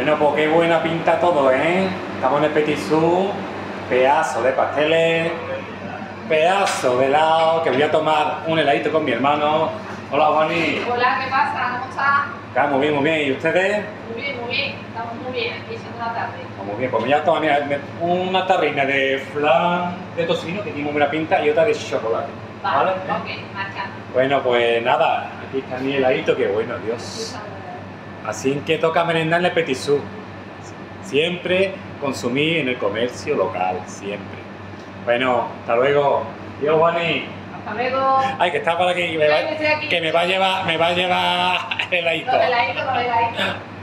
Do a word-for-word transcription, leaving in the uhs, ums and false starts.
Bueno, pues qué buena pinta todo, ¿eh? Estamos en el Petit Sous, pedazo de pasteles, pedazo de helado, que voy a tomar un heladito con mi hermano. Hola, Juani. Hola, ¿qué pasa? ¿Cómo estás? Está muy bien, muy bien. ¿Y ustedes? Muy bien, muy bien. Estamos muy bien aquí echando la tarde. Pues muy bien, pues me voy a tomar mira, una tarrina de flan de tocino, que tiene muy buena pinta, y otra de chocolate. Vale, ¿Vale? ok, marchando. Bueno, pues nada, aquí está mi heladito, que bueno, Dios. Así que toca merendar en el Petit Sous. Siempre consumir en el comercio local, siempre. Bueno, hasta luego. Dios, Juani. Hasta luego. Ay, que está para aquí, que me va, Estoy aquí. que me va a llevar, me va a llevar el heladito. Lo de la isla, lo de la isla.